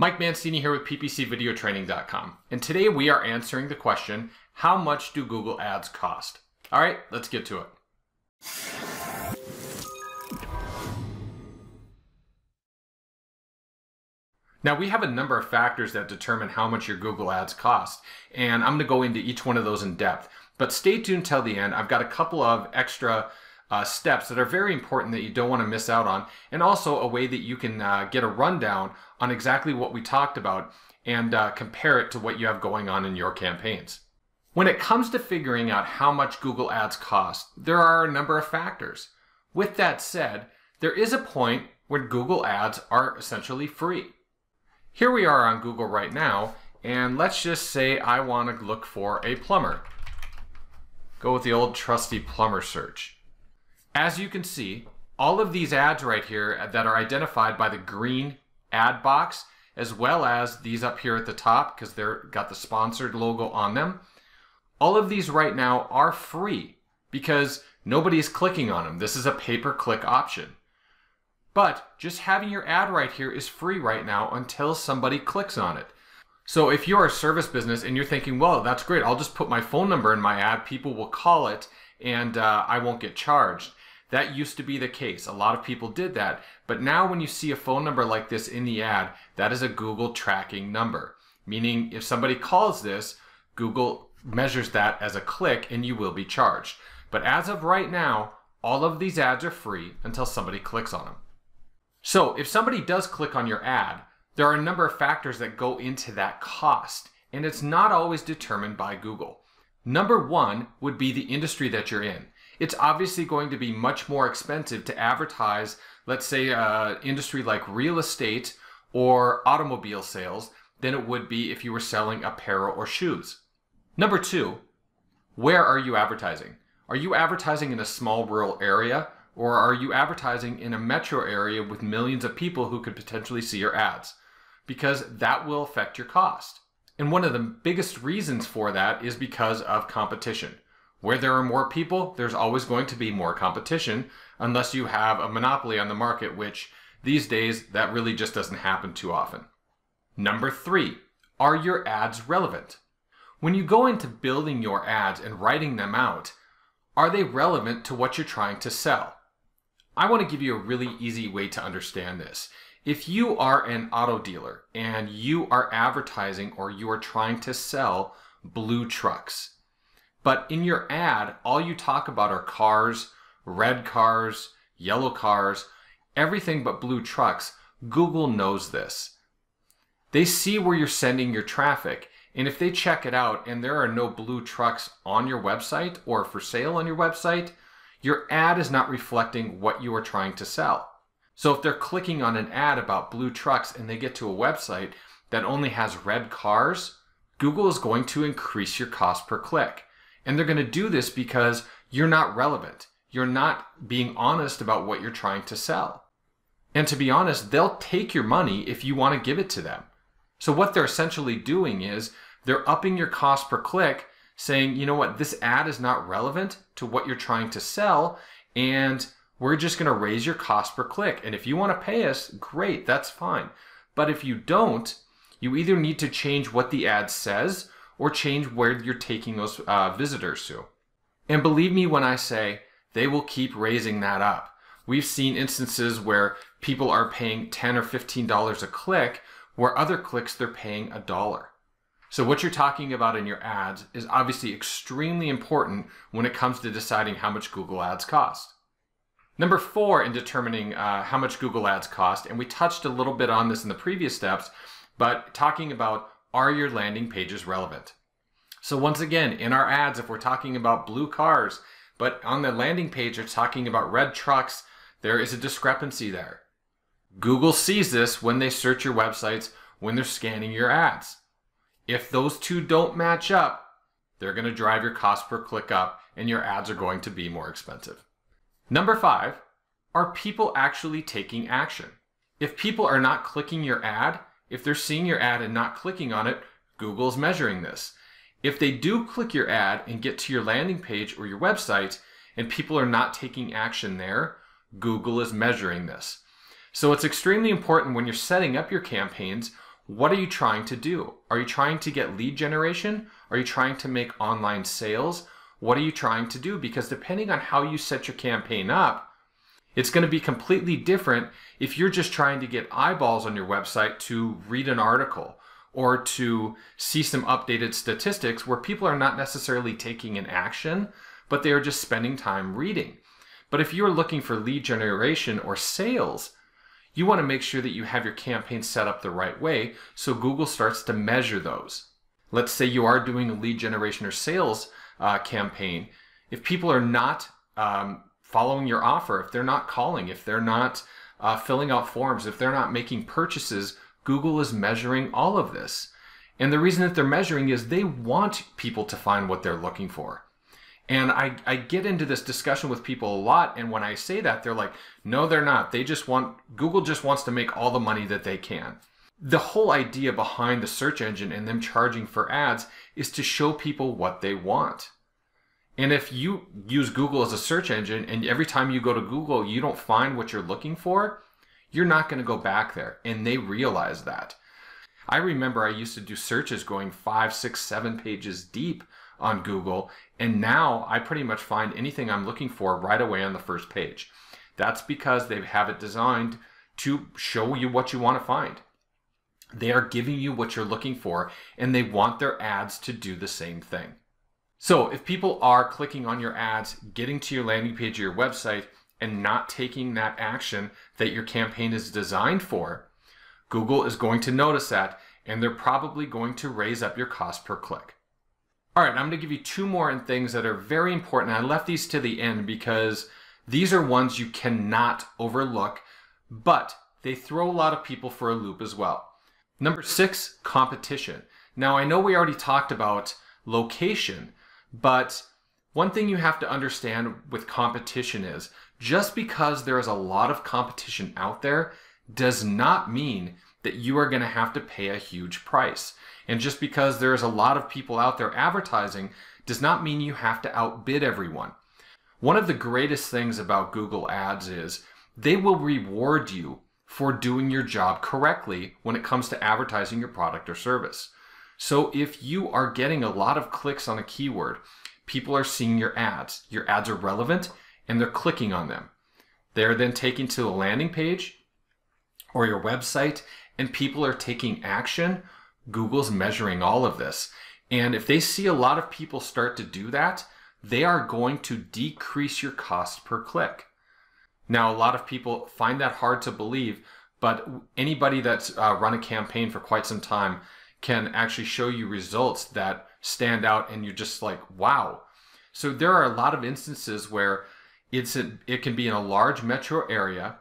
Mike Mancini here with ppcvideotraining.com, and today we are answering the question, how much do Google Ads cost? All right, let's get to it. Now we have a number of factors that determine how much your Google Ads cost, and I'm going to go into each one of those in depth. But stay tuned till the end. I've got a couple of extra steps that are very important that you don't want to miss out on, and also a way that you can get a rundown on exactly what we talked about and compare it to what you have going on in your campaigns. When it comes to figuring out how much Google Ads cost, there are a number of factors. With that said, there is a point where Google Ads are essentially free. Here we are on Google right now, and let's just say I want to look for a plumber. Go with the old trusty plumber search. As you can see, all of these ads right here that are identified by the green ad box, as well as these up here at the top because they're got the sponsored logo on them, all of these right now are free because nobody is clicking on them. This is a pay-per-click option. But just having your ad right here is free right now until somebody clicks on it. So if you're a service business and you're thinking, well, that's great, I'll just put my phone number in my ad, people will call it, and I won't get charged. That used to be the case. A lot of people did that. But now when you see a phone number like this in the ad, that is a Google tracking number. Meaning if somebody calls this, Google measures that as a click and you will be charged. But as of right now, all of these ads are free until somebody clicks on them. So if somebody does click on your ad, there are a number of factors that go into that cost, and it's not always determined by Google. Number one would be the industry that you're in. It's obviously going to be much more expensive to advertise, let's say, an industry like real estate or automobile sales than it would be if you were selling apparel or shoes. Number two, where are you advertising? Are you advertising in a small rural area, or are you advertising in a metro area with millions of people who could potentially see your ads? Because that will affect your cost. And one of the biggest reasons for that is because of competition. Where there are more people, there's always going to be more competition unless you have a monopoly on the market, which these days that really just doesn't happen too often. Number three, are your ads relevant? When you go into building your ads and writing them out, are they relevant to what you're trying to sell? I want to give you a really easy way to understand this. If you are an auto dealer and you are advertising or you are trying to sell blue trucks, but in your ad, all you talk about are cars, red cars, yellow cars, everything but blue trucks, Google knows this. They see where you're sending your traffic, and if they check it out and there are no blue trucks on your website or for sale on your website, your ad is not reflecting what you are trying to sell. So if they're clicking on an ad about blue trucks and they get to a website that only has red cars, Google is going to increase your cost per click. And they're going to do this because you're not relevant. You're not being honest about what you're trying to sell. And to be honest, they'll take your money if you want to give it to them. So what they're essentially doing is they're upping your cost per click, saying, you know what, this ad is not relevant to what you're trying to sell, and we're just going to raise your cost per click. And if you want to pay us, great, that's fine. But if you don't, you either need to change what the ad says or change where you're taking those visitors to. And believe me when I say they will keep raising that up. We've seen instances where people are paying $10 or $15 a click, where other clicks they're paying $1. So what you're talking about in your ads is obviously extremely important when it comes to deciding how much Google Ads cost. Number four in determining how much Google Ads cost, and we touched a little bit on this in the previous steps, but talking about, are your landing pages relevant? So once again, in our ads, if we're talking about blue cars, but on the landing page it's talking about red trucks, there is a discrepancy there. Google sees this when they search your websites, when they're scanning your ads. If those two don't match up, they're going to drive your cost per click up and your ads are going to be more expensive. Number five, are people actually taking action? If people are not clicking your ad, if they're seeing your ad and not clicking on it, Google's measuring this. If they do click your ad and get to your landing page or your website and people are not taking action there, Google is measuring this. So it's extremely important when you're setting up your campaigns What are you trying to do? Are you trying to get lead generation? Are you trying to make online sales? What are you trying to do? Because depending on how you set your campaign up, it's going to be completely different if you're just trying to get eyeballs on your website to read an article or to see some updated statistics where people are not necessarily taking an action, but they are just spending time reading. But if you're looking for lead generation or sales, you want to make sure that you have your campaign set up the right way so Google starts to measure those. Let's say you are doing a lead generation or sales campaign. If people are not following your offer, if they're not calling, if they're not filling out forms, if they're not making purchases, Google is measuring all of this. And the reason that they're measuring is they want people to find what they're looking for. And I get into this discussion with people a lot, and when I say that, they're like, no, they're not. Google just wants to make all the money that they can. The whole idea behind the search engine and them charging for ads is to show people what they want. And if you use Google as a search engine and every time you go to Google, you don't find what you're looking for, you're not going to go back there. And they realize that. I remember I used to do searches going 5, 6, 7 pages deep on Google, and now I pretty much find anything I'm looking for right away on the first page. That's because they have it designed to show you what you want to find. They are giving you what you're looking for, and they want their ads to do the same thing. So if people are clicking on your ads, getting to your landing page or your website, and not taking that action that your campaign is designed for, Google is going to notice that, and they're probably going to raise up your cost per click. All right, I'm going to give you 2 more things that are very important. I left these to the end because these are ones you cannot overlook, but they throw a lot of people for a loop as well. Number 6, competition. Now, I know we already talked about location, but one thing you have to understand with competition is just because there is a lot of competition out there does not mean that you are going to have to pay a huge price. And just because there's a lot of people out there advertising does not mean you have to outbid everyone. One of the greatest things about Google Ads is they will reward you for doing your job correctly when it comes to advertising your product or service. So if you are getting a lot of clicks on a keyword, people are seeing your ads are relevant, and they're clicking on them. They're then taken to a landing page or your website, and people are taking action. Google's measuring all of this. And if they see a lot of people start to do that, they are going to decrease your cost per click. Now, a lot of people find that hard to believe, but anybody that's run a campaign for quite some time can actually show you results that stand out and you're just like, wow. So there are a lot of instances where it can be in a large metro area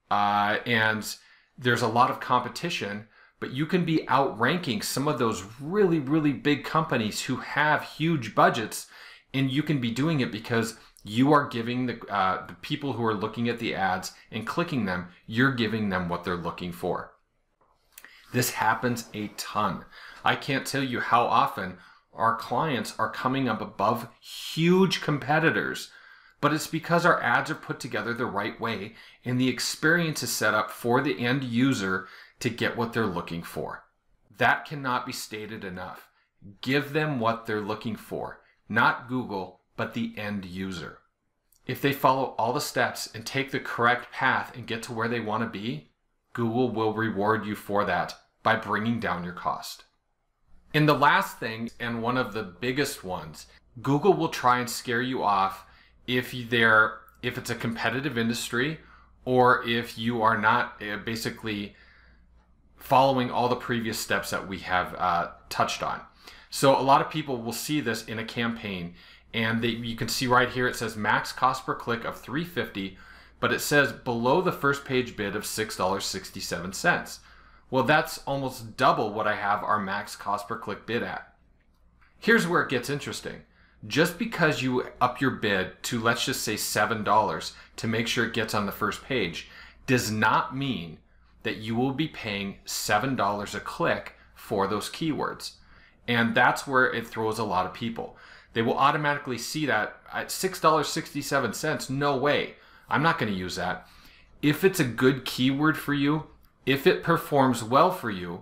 and there's a lot of competition, but you can be outranking some of those really, really big companies who have huge budgets, and you can be doing it because you are giving the people who are looking at the ads and clicking them, you're giving them what they're looking for. This happens a ton. I can't tell you how often our clients are coming up above huge competitors, but it's because our ads are put together the right way and the experience is set up for the end user to get what they're looking for. That cannot be stated enough. Give them what they're looking for, not Google, but the end user. If they follow all the steps and take the correct path and get to where they want to be, Google will reward you for that by bringing down your cost. And the last thing, and one of the biggest ones, Google will try and scare you off if it's a competitive industry or if you are not basically following all the previous steps that we have touched on. So a lot of people will see this in a campaign, and you can see right here it says max cost per click of $3.50, but it says below the first page bid of $6.67. Well, that's almost double what I have our max cost per click bid at. Here's where it gets interesting. Just because you up your bid to, let's just say, $7 to make sure it gets on the first page does not mean that you will be paying $7 a click for those keywords. And that's where it throws a lot of people. They will automatically see that at $6.67, no way, I'm not going to use that. If it's a good keyword for you, if it performs well for you,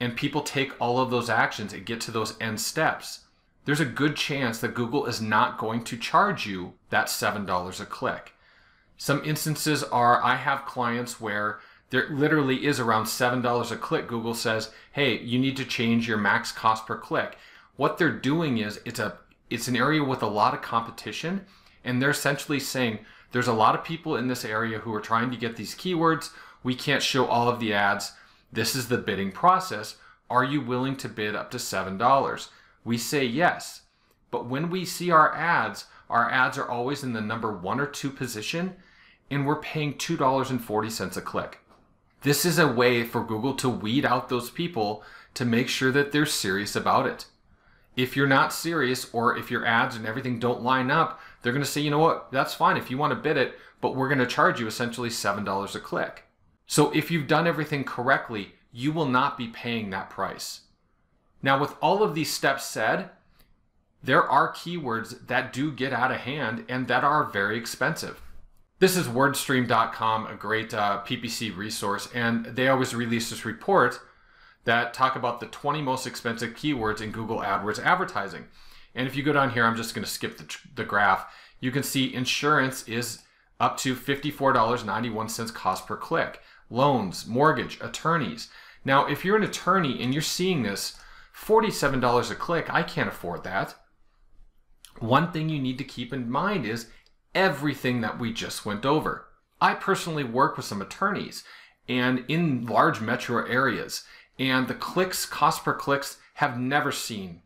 and people take all of those actions and get to those end steps, there's a good chance that Google is not going to charge you that $7 a click. Some instances are, I have clients where there literally is around $7 a click. Google says, hey, you need to change your max cost per click. What they're doing is it's an area with a lot of competition, and they're essentially saying there's a lot of people in this area who are trying to get these keywords. We can't show all of the ads. This is the bidding process. Are you willing to bid up to $7? We say yes. But when we see our ads are always in the number 1 or 2 position, and we're paying $2.40 a click. This is a way for Google to weed out those people to make sure that they're serious about it. If you're not serious, or if your ads and everything don't line up, they're going to say, you know what, that's fine if you want to bid it, but we're going to charge you essentially $7 a click. So if you've done everything correctly, you will not be paying that price. Now, with all of these steps said, there are keywords that do get out of hand and that are very expensive. This is wordstream.com, a great PPC resource, and they always release this report that talk about the 20 most expensive keywords in Google AdWords advertising. And if you go down here, I'm just going to skip the graph. You can see insurance is up to $54.91 cost per click. Loans, mortgage, attorneys. Now, if you're an attorney and you're seeing this, $47 a click, I can't afford that. One thing you need to keep in mind is everything that we just went over. I personally work with some attorneys and in large metro areas, and the clicks, cost per clicks, have never seen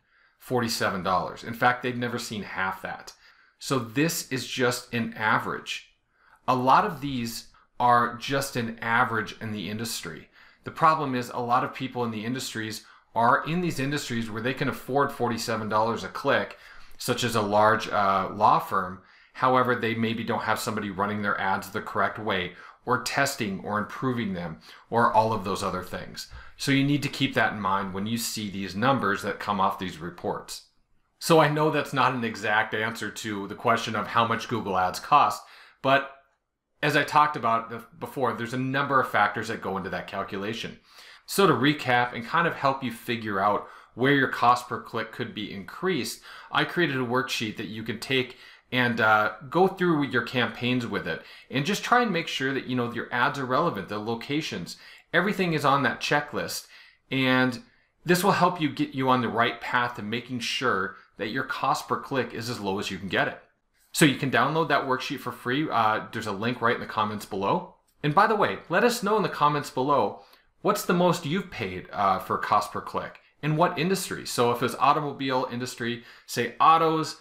$47. In fact, they've never seen half that. So this is just an average. A lot of these are just an average in the industry. The problem is a lot of people in the industries are in these industries where they can afford $47 a click, such as a large law firm. However, they maybe don't have somebody running their ads the correct way, or testing or improving them, or all of those other things. So you need to keep that in mind when you see these numbers that come off these reports. So I know that's not an exact answer to the question of how much Google Ads cost, but as I talked about before, there's a number of factors that go into that calculation. So to recap and kind of help you figure out where your cost per click could be increased, I created a worksheet that you can take and go through your campaigns with it and just try and make sure that your ads are relevant, the locations, everything is on that checklist, and this will help you get you on the right path to making sure that your cost per click is as low as you can get it. So you can download that worksheet for free. There's a link right in the comments below. And by the way, let us know in the comments below, what's the most you've paid for cost per click? In what industry? So if it's automobile industry, say autos,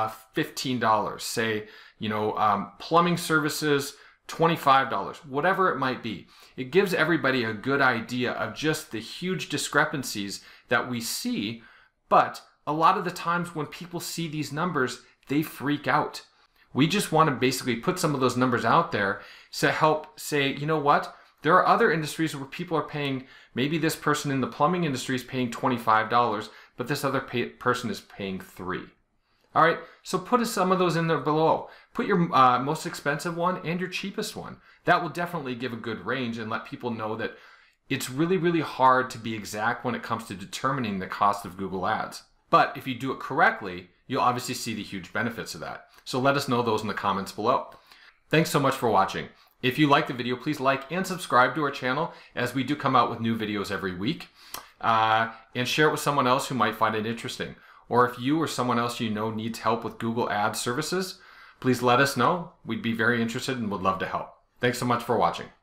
$15, say, plumbing services, $25, whatever it might be. It gives everybody a good idea of just the huge discrepancies that we see, but a lot of the times when people see these numbers, they freak out. We just want to basically put some of those numbers out there to help say, you know what? There are other industries where people are paying, maybe this person in the plumbing industry is paying $25, but this other person is paying $3. All right, so put some of those in there below. Put your most expensive one and your cheapest one. That will definitely give a good range and let people know that it's really, really hard to be exact when it comes to determining the cost of Google Ads. But if you do it correctly, you'll obviously see the huge benefits of that. So let us know those in the comments below. Thanks so much for watching. If you like the video, please like and subscribe to our channel, as we do come out with new videos every week. And share it with someone else who might find it interesting. Or if you or someone else you know needs help with Google Ads services, please let us know. We'd be very interested and would love to help. Thanks so much for watching.